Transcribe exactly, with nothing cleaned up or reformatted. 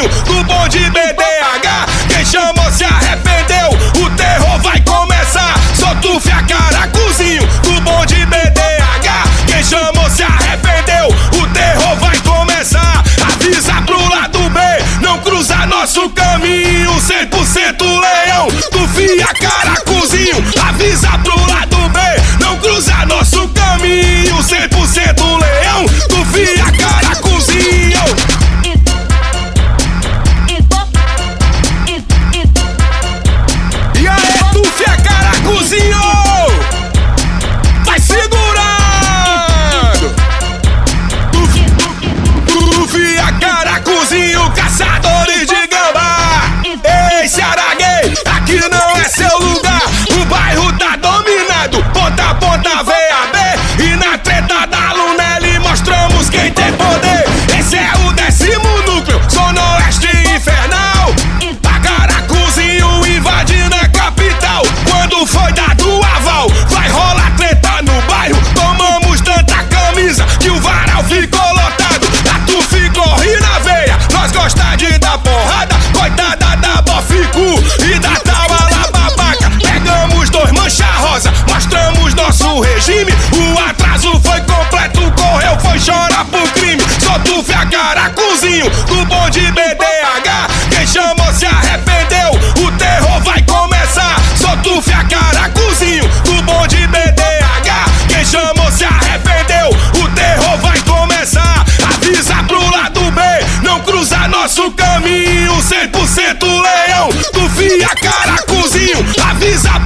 caracuzinho do bonde B D H. Quem chamou se arrependeu, o terror vai começar. Solta o fia caracuzinho do bonde B D H. Quem chamou se arrependeu, o terror vai começar. Avisa pro lado B, não cruza nosso caminho. Cem por cento leão do fia caracuzinho. Avisa pro lado B, não cruza nosso caminho. Cem por cento leão do fia caracuzinho. E aí, tu fia caracuzinho, vai segurando. Tu fia caracuzinho, caçadores de gambá. Ei, Ceará gay, aqui não é seu lugar. O bairro tá dominado, ponta a ponta, V A B. E na treta da Lunelli mostramos quem tem poder. Esse é o décimo núcleo, Zona Oeste infernal. A caracuzinho invadindo a capital. Quando foi dado o aval, vai rolar treta no bairro. Tomamos tanta camisa que o varal ficou lotado. A tu ficou ri na veia, nós gosta de dar porrada. Coitada da Boficu e da Tauala babaca. Pegamos dois mancha rosa, mostramos nosso regime. O atraso foi completo, correu, foi chorar pro crime. Solta o fia caracuzinho do bonde B D H. Quem chamou se arrependeu, o terror vai começar. Solta o fia caracuzinho do bonde B D H. Quem chamou se arrependeu, o terror vai começar. Avisa pro lado B, não cruza nosso caminho. Cem por cento leão do fia caracuzinho. Avisa